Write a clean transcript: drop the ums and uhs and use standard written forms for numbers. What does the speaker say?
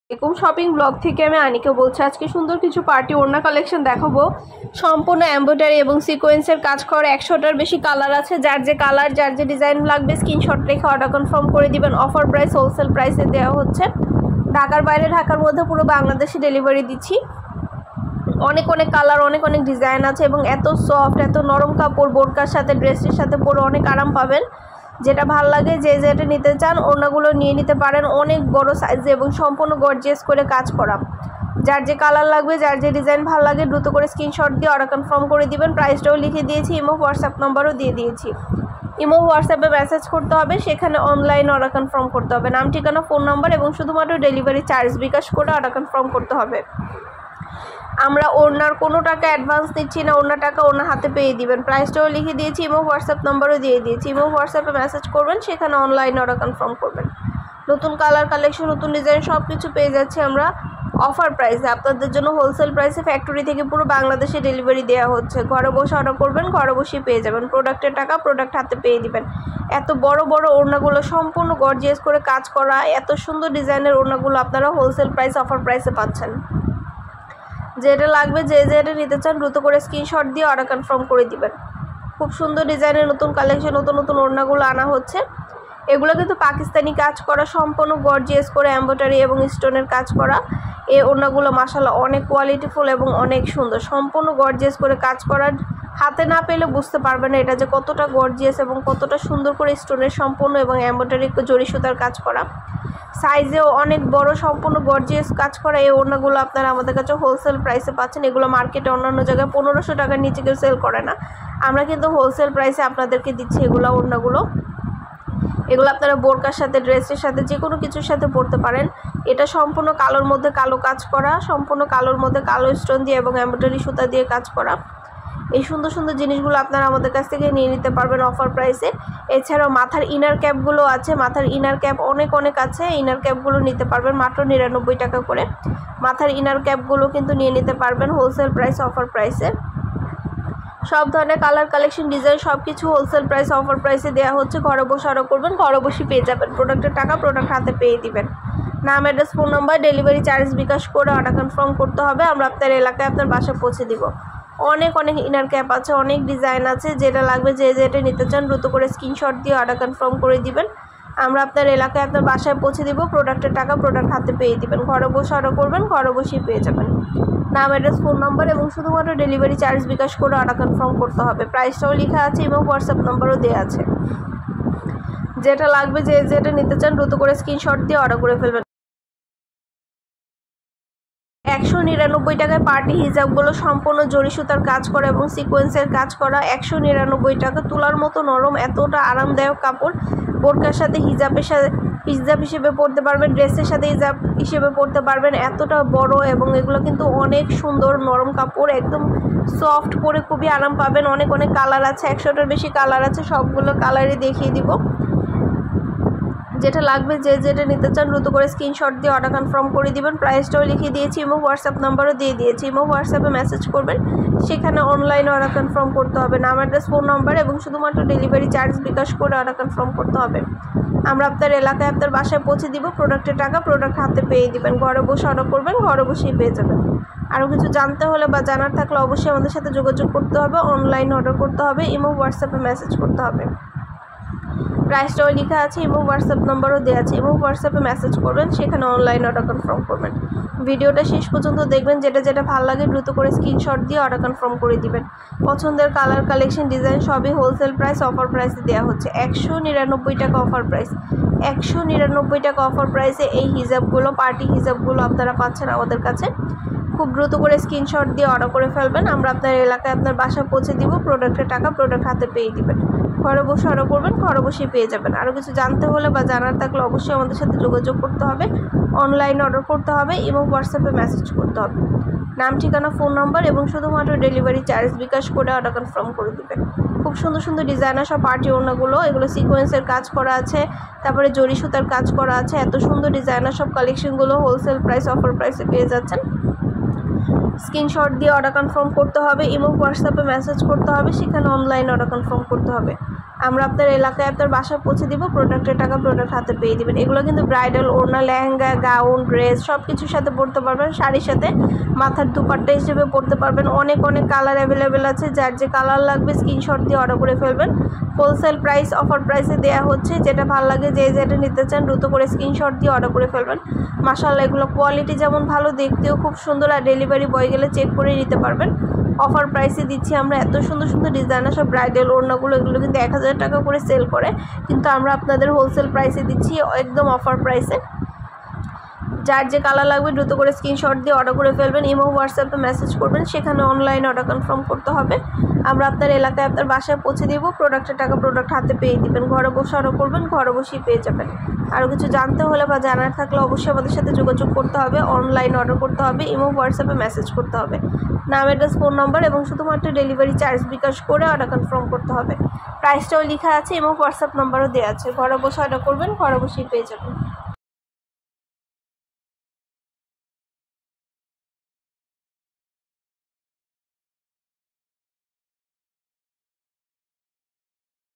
এরকম shopping blog থেকে আমি আনিকা বলছি। আজকে সুন্দর কিছু পার্টি ওড়না কালেকশন দেখাবো। সম্পূর্ণ এমব্রয়ডারি এবং সিকোয়েন্সের কাজ করা, 100টার বেশি কালার আছে। যার যে কালার, যার যে ডিজাইন লাগবে স্ক্রিনশট রেখে অর্ডার কনফার্ম করে দিবেন। অফার প্রাইস, হোলসেল প্রাইসে দেওয়া হচ্ছে। ঢাকার বাইরে, ঢাকার মধ্যে পুরো বাংলাদেশে ডেলিভারি দিচ্ছি। অনেক অনেক কালার, অনেক অনেক ডিজাইন আছে এবং এত সফট, এত নরম কাপড়, বোরকার সাথে ড্রেসের সাথে পরে অনেক আরাম পাবেন। যেটা ভাল লাগে, যে যেটা নিতে চান ওড়নাগুলো নিয়ে নিতে পারেন। অনেক বড় সাইজে এবং সম্পূর্ণ গর্জিয়াস করে কাজ করা। যার যে কালার লাগবে, যার যে ডিজাইন ভালো লাগে দ্রুত করে স্ক্রিনশট দিয়ে অর্ডার কনফার্ম করে দিবেন। প্রাইসটাও লিখে দিয়েছি, ইমো হোয়াটসঅ্যাপ নাম্বারও দিয়ে দিয়েছি। ইমো হোয়াটসঅ্যাপে মেসেজ করতে হবে, সেখানে অনলাইন অর্ডার কনফার্ম করতে হবে। নাম, ঠিকানা, ফোন নাম্বার এবং শুধুমাত্র ডেলিভারি চার্জ বিকাশ করে অর্ডার কনফার্ম করতে হবে। আমরা ওড়নার কোনো টাকা অ্যাডভান্স নিচ্ছি না, ওড়না টাকা ওড়না হাতে পেয়ে দিবেন। প্রাইসটাও লিখে দিয়েছি, ইমো হোয়াটসঅ্যাপ নাম্বারও দিয়ে দিয়েছি। ইমো হোয়াটসঅ্যাপে মেসেজ করবেন, সেখানে অনলাইন অর্ডার কনফার্ম করবেন। নতুন কালার কালেকশন, নতুন ডিজাইন সব কিছু পেয়ে যাচ্ছে আমরা অফার প্রাইসে। আপনাদের জন্য হোলসেল প্রাইসে ফ্যাক্টরি থেকে পুরো বাংলাদেশে ডেলিভারি দেওয়া হচ্ছে। ঘরে বসে অর্ডার করবেন, ঘরে বসেই পেয়ে যাবেন। প্রোডাক্টের টাকা প্রোডাক্ট হাতে পেয়ে দিবেন। এত বড় বড় ওড়নাগুলো সম্পূর্ণ গর্জিয়াস করে কাজ করা, এত সুন্দর ডিজাইনের ওড়নাগুলো আপনারা হোলসেল প্রাইস, অফার প্রাইসে পাচ্ছেন। যেটা লাগবে, যে যেটা নিতে চান দ্রুত করে স্ক্রিনশট দিয়ে অর্ডার কনফার্ম করে দিবেন। খুব সুন্দর ডিজাইনের নতুন কালেকশন, নতুন নতুন ওড়নাগুলো আনা হচ্ছে। এগুলো কিন্তু পাকিস্তানি কাজ করা, সম্পূর্ণ গর্জিয়াস করে এমব্রয়ডারি এবং স্টোনের কাজ করা। এই ওড়নাগুলো মাশাআল্লাহ অনেক কোয়ালিটিফুল এবং অনেক সুন্দর। সম্পূর্ণ গর্জিয়াস করে কাজ করা, হাতে না পেলে বুঝতে পারবেন না এটা যে কতটা গর্জিয়াস এবং কতটা সুন্দর করে স্টোনের সম্পূর্ণ এবং এমব্রয়ডারি জরি সুতার কাজ করা। সাইজেও অনেক বড়, সম্পূর্ণ গর্জিয়াস কাজ করা এই ওড়নাগুলো আপনারা আমাদের কাছে হোলসেল প্রাইসে পাচ্ছেন। এগুলো মার্কেটে অন্যান্য জায়গায় 1500 টাকার নিচে কেউ সেল করে না, আমরা কিন্তু হোলসেল প্রাইসে আপনাদেরকে দিচ্ছি এগুলো ওড়নাগুলো। এগুলো আপনারা বোরকার সাথে, ড্রেসের সাথে, যে কোনো কিছুর সাথে পরতে পারেন। এটা সম্পূর্ণ কালোর মধ্যে কালো কাজ করা, সম্পূর্ণ কালোর মধ্যে কালো স্টোন দিয়ে এবং এমব্রয়ডারি সুতা দিয়ে কাজ করা। এই সুন্দর সুন্দর জিনিসগুলো আপনারা আমাদের কাছ থেকে নিয়ে নিতে পারবেন অফার প্রাইসে। এছাড়াও মাথার ইনার ক্যাপগুলো আছে, মাথার ইনার ক্যাপ অনেক অনেক আছে। ইনার ক্যাপগুলো নিতে পারবেন মাত্র 99 টাকা করে। মাথার ইনার ক্যাপগুলো কিন্তু নিয়ে নিতে পারবেন হোলসেল প্রাইস, অফার প্রাইসে। সব ধরনের কালার কালেকশন, ডিজাইন সব কিছু হোলসেল প্রাইস, অফার প্রাইসে দেওয়া হচ্ছে। ঘরে বসে অর্ডার করবেন, ঘরে বসে পেয়ে যাবেন। প্রোডাক্টের টাকা প্রোডাক্ট হাতে পেয়ে দিবেন। নাম, address, phone number, delivery charge bKash করে অর্ডার কনফার্ম করতে হবে। আমরা আপনার এলাকায় আপনার বাসায় পৌঁছে দিব। অনেক অনেক ইনার ক্যাপ আছে, অনেক ডিজাইন আছে। যেটা লাগবে, যে যেটা নিতে চান দ্রুত করে স্ক্রিনশট দিয়ে অর্ডার কনফার্ম করে দিবেন। আমরা আপনার এলাকায় আপনার বাসায় পৌঁছে দিব। প্রোডাক্টের টাকা প্রোডাক্ট হাতে পেয়ে দিবেন। ঘরে বসে অর্ডার করবেন, ঘরে বসেই পেয়ে যাবেন। নাম, অ্যাড্রেস, ফোন নাম্বার এবং শুধুমাত্র ডেলিভারি চার্জ বিকাশ করে অর্ডার কনফার্ম করতে হবে। প্রাইসটাও লেখা আছে এবং হোয়াটসঅ্যাপ নাম্বারও দেওয়া আছে। যেটা লাগবে, যে যেটা নিতে চান দ্রুত করে স্ক্রিনশট দিয়ে অর্ডার করে ফেলবেন। 199 টাকায় পার্টি হিজাবগুলো সম্পূর্ণ জরি সুতার কাজ করা এবং সিকোয়েন্সের কাজ করা। 199 টাকা, তুলার মতো নরম, এতটা আরামদায়ক কাপড়। বোরকার সাথে, হিজাবের সাথে, হিজাব হিসেবে পরতে পারবেন, ড্রেসের সাথে হিজাব হিসেবে পরতে পারবেন। এতটা বড় এবং এগুলো কিন্তু অনেক সুন্দর নরম কাপড়, একদম সফট, পরে খুবই আরাম পাবেন। অনেক অনেক কালার আছে, 100টার বেশি কালার আছে। সবগুলো কালারই দেখিয়ে দিব। যেটা লাগবে, যে যেটা নিতে চান দ্রুত করে স্ক্রিনশট দিয়ে অর্ডার কনফার্ম করে দিবেন। প্রাইসটাও লিখে দিয়েছি, ইমো হোয়াটসঅ্যাপ নাম্বারও দিয়ে দিয়েছি। ইমো হোয়াটসঅ্যাপে মেসেজ করবেন, সেখানে অনলাইন অর্ডার কনফার্ম করতে হবে। নাম, অ্যাড্রেস, ফোন নাম্বার এবং শুধুমাত্র ডেলিভারি চার্জ বিকাশ করে অর্ডার কনফার্ম করতে হবে। আমরা আপনার এলাকায় আপনার বাসায় পৌঁছে দিব। প্রোডাক্টের টাকা প্রোডাক্ট হাতে পেয়ে দিবেন। ঘরে বসে অর্ডার করবেন, ঘরে বসেই পেয়ে যাবেন। আরও কিছু জানতে হলে বা জানার থাকলে অবশ্যই আমাদের সাথে যোগাযোগ করতে হবে। অনলাইন অর্ডার করতে হবে, ইমো হোয়াটসঅ্যাপে মেসেজ করতে হবে। প্রাইসটাও লেখা আছে, এবং হোয়াটসঅ্যাপ নাম্বারও দেওয়া আছে। এবং হোয়াটসঅ্যাপে মেসেজ করবেন, সেখানে অনলাইন অর্ডার কনফার্ম করবেন। ভিডিওটা শেষ পর্যন্ত দেখবেন। যেটা যেটা ভালো লাগে দ্রুত করে স্ক্রিনশট দিয়ে অর্ডার কনফার্ম করে দিবেন। পছন্দের কালার কালেকশন, ডিজাইন সবই হোলসেল প্রাইস, অফার প্রাইসে দেওয়া হচ্ছে। 199 টাকা অফার প্রাইস। 199 টাকা অফার প্রাইসে এই হিজাবগুলো, পার্টি হিজাবগুলো আপনারা পাচ্ছেন আমাদের কাছে। খুব দ্রুত করে স্ক্রিনশট দিয়ে অর্ডার করে ফেলবেন। আমরা আপনার এলাকায় আপনার বাসায় পৌঁছে দিব। প্রোডাক্টের টাকা প্রোডাক্ট হাতে পেয়ে দিবেন। ঘরে বসে অর্ডার করবেন, ঘরে বসেই পেয়ে যাবেন। আরও কিছু জানতে হলে বা জানার থাকলে অবশ্যই আমাদের সাথে যোগাযোগ করতে হবে। অনলাইন অর্ডার করতে হবে এবং হোয়াটসঅ্যাপে মেসেজ করতে হবে। নাম, ঠিকানা, ফোন নাম্বার এবং শুধুমাত্র ডেলিভারি চার্জ বিকাশ করে অর্ডার কনফার্ম করে দিবেন। খুব সুন্দর সুন্দর ডিজাইনার সব পার্টি ওড়নাগুলো, এগুলো সিকোয়েন্সের কাজ করা আছে, তারপরে জরি সুতার কাজ করা আছে। এত সুন্দর ডিজাইনার সব কালেকশনগুলো হোলসেল প্রাইস, অফার প্রাইসে পেয়ে যাচ্ছেন। স্ক্রিনশট দিয়ে অর্ডার কনফার্ম করতে হবে, ইমো হোয়াটসঅ্যাপে মেসেজ করতে হবে, সেখানে অনলাইন অর্ডার কনফার্ম করতে হবে। আমরা আপনার এলাকায় আপনার বাসায় পৌঁছে দিব, প্রোডাক্টের টাকা প্রোডাক্ট হাতে পেয়ে দিবেন। এগুলো কিন্তু ব্রাইডাল ওড়না, লেহেঙ্গা, গাউন, ড্রেস সব কিছুর সাথে পরতে পারবেন, শাড়ির সাথে মাথার দুপাট্টা হিসেবে পরতে পারবেন। অনেক অনেক কালার অ্যাভেলেবেল আছে, যার যে কালার লাগবে স্ক্রিনশট দিয়ে অর্ডার করে ফেলবেন। হোলসেল প্রাইস অফার প্রাইসে দেওয়া হচ্ছে, যেটা ভালো লাগে যে যেটা নিতে চান দ্রুত করে স্ক্রিনশট দিয়ে অর্ডার করে ফেলবেন। মাশাআল্লাহ এগুলো কোয়ালিটি যেমন ভালো, দেখতেও খুব সুন্দর, আর ডেলিভারি বয় গেলে চেক করে নিতে পারবেন। অফার প্রাইসে দিচ্ছি আমরা এত সুন্দর সুন্দর ডিজাইনার সব ব্রাইডাল ওড়নাগুলো, এগুলো কিন্তু 1000 টাকা করে সেল করে, কিন্তু আমরা আপনাদের হোলসেল প্রাইসে দিচ্ছি একদম অফার প্রাইসে। যার যে কালার লাগবে দ্রুত করে স্ক্রিনশট দিয়ে অর্ডার করে ফেলবেন। ইমো হোয়াটসঅ্যাপে মেসেজ করবেন, সেখানে অনলাইন অর্ডার কনফার্ম করতে হবে। আমরা আপনার এলাকায় আপনার বাসায় পৌঁছে দিব, প্রোডাক্টের টাকা প্রোডাক্ট হাতে পেয়ে দিবেন। ঘরে বসে অর্ডার করবেন, ঘরে বসেই পেয়ে যাবেন। আরও কিছু জানতে হলে বা জানার থাকলে অবশ্যই আমাদের সাথে যোগাযোগ করতে হবে, অনলাইন অর্ডার করতে হবে, ইমো হোয়াটসঅ্যাপে মেসেজ করতে হবে। নাম, অ্যাড্রেস, ফোন নাম্বার এবং শুধুমাত্র ডেলিভারি চার্জ বিকাশ করে অর্ডার কনফার্ম করতে হবে। প্রাইসটাও লেখা আছে, ইমো হোয়াটসঅ্যাপ নাম্বারও দেওয়া আছে। ঘরে বসে অর্ডার করবেন, ঘরে বসেই পেয়ে যাবেন।